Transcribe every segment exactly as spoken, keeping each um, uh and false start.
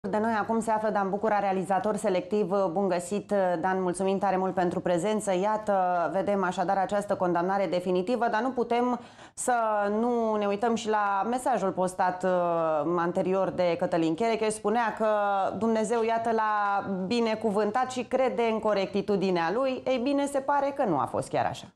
De noi acum se află Dan Bucura, realizator selectiv. Bun găsit, Dan, mulțumim tare mult pentru prezență. Iată, vedem așadar această condamnare definitivă, dar nu putem să nu ne uităm și la mesajul postat anterior de Cătălin Cherecheș. Spunea că Dumnezeu, iată, l-a binecuvântat și crede în corectitudinea lui. Ei bine, se pare că nu a fost chiar așa.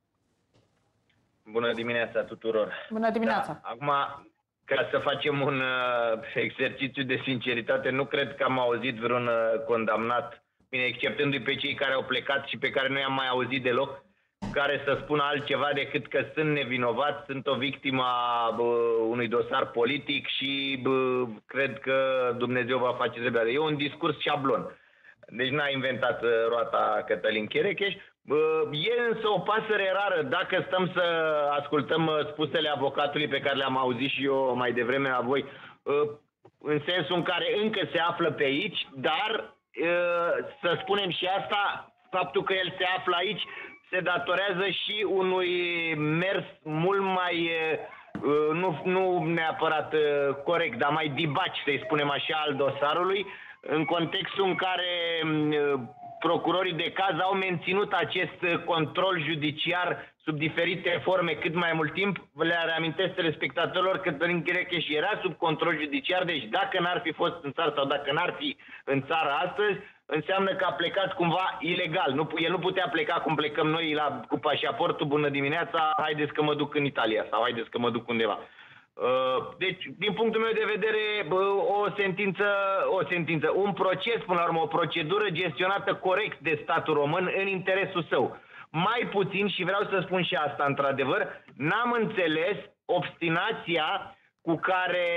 Bună dimineața tuturor! Bună dimineața! Da, acum, ca să facem un uh, exercițiu de sinceritate, nu cred că am auzit vreun uh, condamnat, bine, exceptându-i pe cei care au plecat și pe care nu i-am mai auzit deloc, care să spună altceva decât că sunt nevinovat, sunt o victimă a uh, unui dosar politic și uh, cred că Dumnezeu va face dreptate. E un discurs șablon. Deci n-a inventat uh, roata Cătălin Cherecheș. E însă o pasăre rară dacă stăm să ascultăm spusele avocatului pe care le-am auzit și eu mai devreme la voi, în sensul în care încă se află pe aici, dar să spunem și asta, faptul că el se află aici se datorează și unui mers mult mai, nu, nu neapărat corect, dar mai dibaci, să-i spunem așa, al dosarului, în contextul în care procurorii de caz au menținut acest control judiciar sub diferite forme cât mai mult timp. Le reamintesc telespectatorilor că Cătălin Cherecheș era sub control judiciar, deci dacă n-ar fi fost în țară sau dacă n-ar fi în țară astăzi, înseamnă că a plecat cumva ilegal. Nu, el nu putea pleca cum plecăm noi la, cu pașaportul, bună dimineața, haideți că mă duc în Italia sau haideți că mă duc undeva. Deci, din punctul meu de vedere, o sentință, o sentință, un proces, până la urmă, o procedură gestionată corect de statul român în interesul său. Mai puțin, și vreau să spun și asta, într-adevăr, n-am înțeles obstinația cu care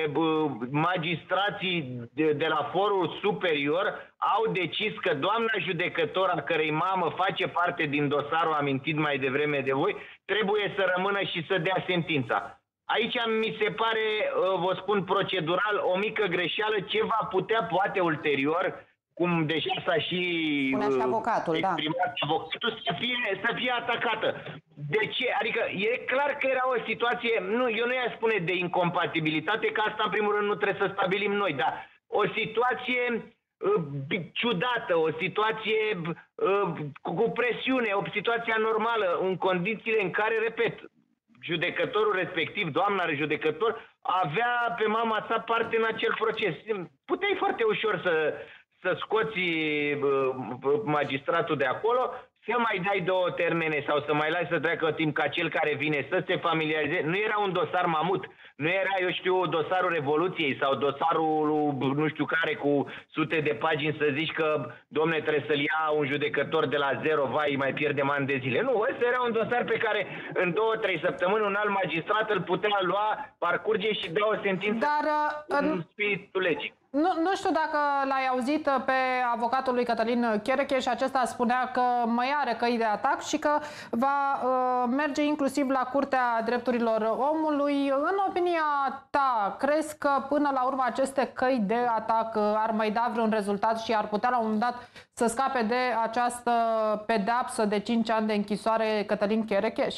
magistrații de, de la forul superior au decis că doamna judecător, a cărei mamă face parte din dosarul amintit mai devreme de voi, trebuie să rămână și să dea sentința. Aici mi se pare, vă spun procedural, o mică greșeală, ce va putea poate ulterior, cum deja s-a și uh, avocatul, exprimat da. avocatul, să fie, să fie atacată. De ce? Adică e clar că era o situație, nu, eu nu i-aș spune de incompatibilitate, că asta în primul rând nu trebuie să stabilim noi, dar o situație uh, ciudată, o situație uh, cu presiune, o situație anormală, în condițiile în care, repet, judecătorul respectiv, doamna judecător, avea pe mama sa parte în acel proces. Puteai foarte ușor să, să scoți magistratul de acolo, să mai dai două termene sau să mai lași să treacă timp ca cel care vine să se familiarizeze. Nu era un dosar mamut, nu era, eu știu, dosarul Revoluției sau dosarul nu știu care cu sute de pagini să zici că, domne, trebuie să-l ia un judecător de la zero, vai, mai pierdem ani de zile. Nu, ăsta era un dosar pe care în două, trei săptămâni un alt magistrat îl putea lua, parcurge și da o sentință Dar, în spiritul legii. Nu, nu știu dacă l-ai auzit pe avocatul lui Cătălin Cherecheș, acesta spunea că mai are căi de atac și că va uh, merge inclusiv la Curtea Drepturilor Omului. În opinia ta, crezi că până la urmă aceste căi de atac ar mai da vreun rezultat și ar putea la un moment dat să scape de această pedeapsă de cinci ani de închisoare Cătălin Cherecheș?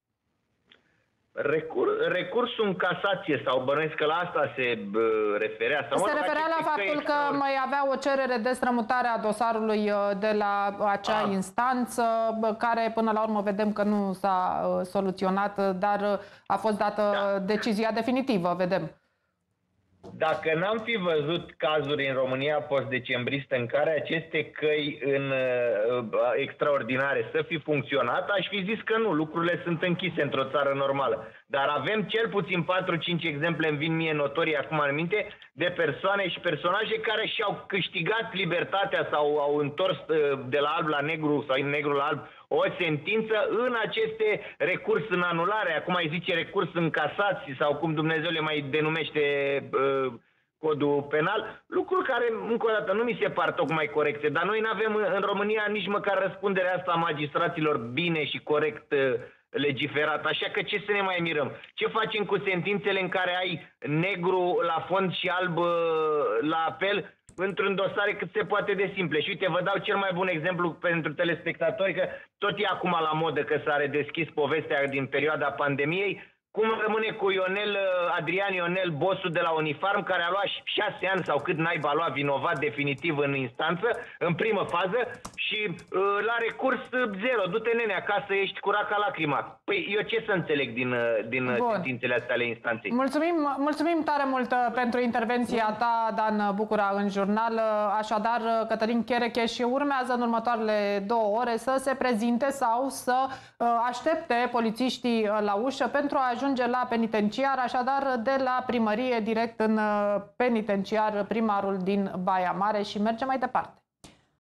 Recur, recursul în casație, sau bănuiesc că la asta se uh, referea. Sau se referea la faptul că mai avea o cerere de strămutare a dosarului de la acea ah. instanță, care până la urmă vedem că nu s-a uh, soluționat, dar a fost dată da. decizia definitivă, vedem. Dacă n-am fi văzut cazuri în România post-decembristă în care aceste căi în, uh, extraordinare să fi funcționat, aș fi zis că nu, lucrurile sunt închise într-o țară normală. Dar avem cel puțin patru cinci exemple, îmi vin mie notorii acum în minte, de persoane și personaje care și-au câștigat libertatea sau au întors uh, de la alb la negru sau în negru la alb o sentință în aceste recurs în anulare, acum mai zice recurs în casație sau cum Dumnezeu le mai denumește uh, codul penal, lucruri care, încă o dată, nu mi se par tocmai corecte, dar noi nu avem în România nici măcar răspunderea asta a magistraților bine și corect uh, legiferat, așa că ce să ne mai mirăm? Ce facem cu sentințele în care ai negru la fond și alb uh, la apel? Într-un dosare cât se poate de simple. Și uite, vă dau cel mai bun exemplu pentru telespectatori, că tot e acum la modă că s-a redeschis povestea din perioada pandemiei. Cum rămâne cu Ionel, Adrian Ionel, bossul de la Unifarm, care a luat șase ani sau cât naiba a luat vinovat definitiv în instanță, în primă fază, și uh, la recurs zero. Du-te, nene, acasă, ești curat ca lacrima. Păi eu ce să înțeleg din, din sentințele astea ale instanței? Mulțumim, mulțumim tare mult pentru intervenția ta, Dan Bucura, în jurnal. Așadar, Cătălin Cherecheș urmează în următoarele două ore să se prezinte sau să uh, aștepte polițiștii la ușă pentru a ajunge la penitenciar, așadar de la primărie direct în penitenciar, primarul din Baia Mare, și merge mai departe.